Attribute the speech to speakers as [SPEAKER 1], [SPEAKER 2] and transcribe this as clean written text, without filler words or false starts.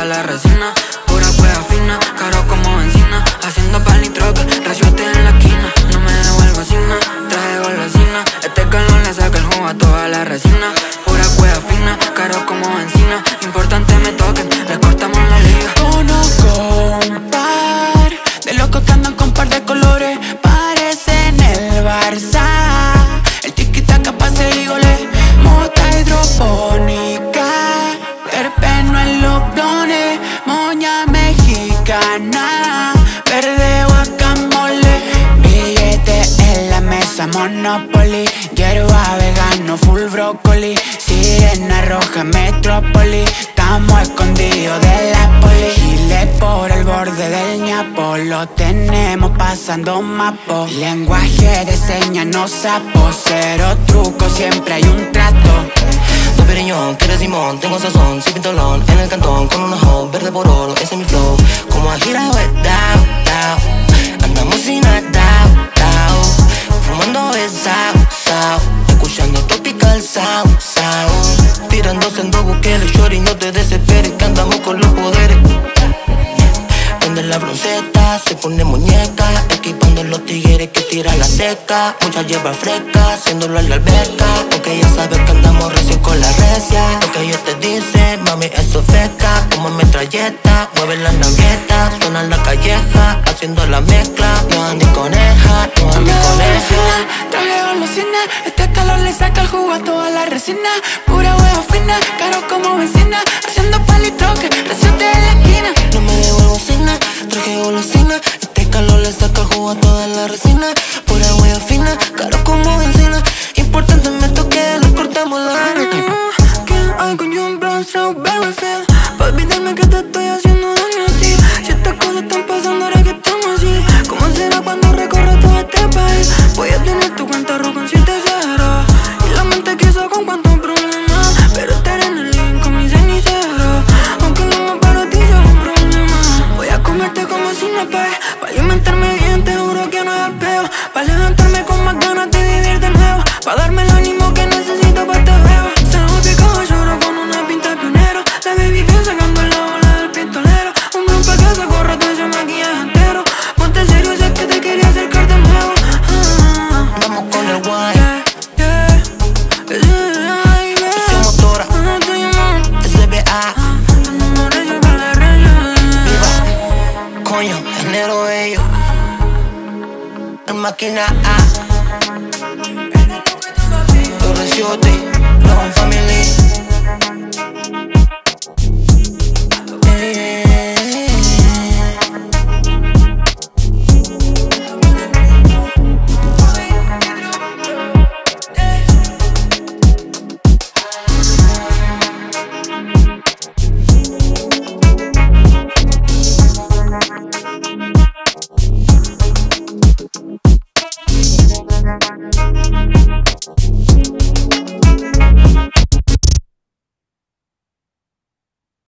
[SPEAKER 1] toda la resina. Pura cueva fina, caro como benzina. Haciendo pan y troca, raciote en la esquina. No me devuelvo así, no, traje golosina. Este calor le saca el jugo a toda la resina. Pura cueva fina, caro como benzina. Importante me toquen, les cortamos la liga.
[SPEAKER 2] Conozco un par de locos que andan con par de colores. Parecen el Barça, el tiki-taka pase y goles. Mota hidropónica, terpeno en los blones. Moña mexicana, verde guacamole. Billetes en la mesa, Monopoly. Hierba vegano, full brócoli. Sirena roja, Metrópoli. Estamos escondidos de la poli. Giles por el borde del ñapo. Lo tenemos pasando mapo. Lenguaje de señas, no sapo. Cero truco, siempre hay un trato.
[SPEAKER 3] Don Periñón, que eres Simón, tengo sazón, soy pintolón. En el cantón, con un ojo verde por oro, ese es mi flow. Como a gira, down, down. Andamos sin down, down. Fumando el sao, escuchando tropical sound, sound. Tirándose en dos buqueles, shorty, no te desesperes, que andamos con los poderes. Prende la bronceta, se pone muñeca, equipando los tigres que tira la seca. Mucha hierba fresca, haciéndolo en la alberca, porque ya sabes que andamos recién con la recia. Lo que ellos te dicen, mami, eso fresca, como metralleta, mueve la naveta, suena la calleja, haciendo la mezcla. No andes coneja, no andes coneja.
[SPEAKER 2] Traje golosina, este calor le saca el jugo a toda la resina. Pura huevo fina, caro como benzina. Haciendo palitroque, reciente en la esquina.
[SPEAKER 3] No me devuelvo cena, traje golosina. Este calor le saca el jugo a toda la resina. Pura huevo fina, caro como benzina. Importante me toque, le cortamos la arena.
[SPEAKER 1] ¿Qué hay con John Brown, Strawberry Field? Pa' olvidarme que te estoy haciendo daño a ti. Si estas cosas están pasando ahora que estamos así, ¿cómo será cuando recorra todo este país? Voy a tener tu cuenta roja en 7-0 y la mente quiso con cuantos problemas, pero estaré en el living con mi cenicero. Aunque no me para ti sea un problema. Voy a comerte como si no pague. Pa' alimentarme bien, te juro que no es el peo. Pa' levantarme con más ganas de vivir de nuevo. Pa' darme el ánimo que necesito pa' este juego. Se lo picado lloro con una pinta pionero. La baby bien sacando la bola del pistolero. Un bron pa' que se corra todo ese maquillaje entero. Ponte serio, sé que te quería acercar de nuevo.
[SPEAKER 3] Vamos con el wine. Presión motora, SBA. Viva, coño, enero bello. En máquina A. Los reciotes, los familia.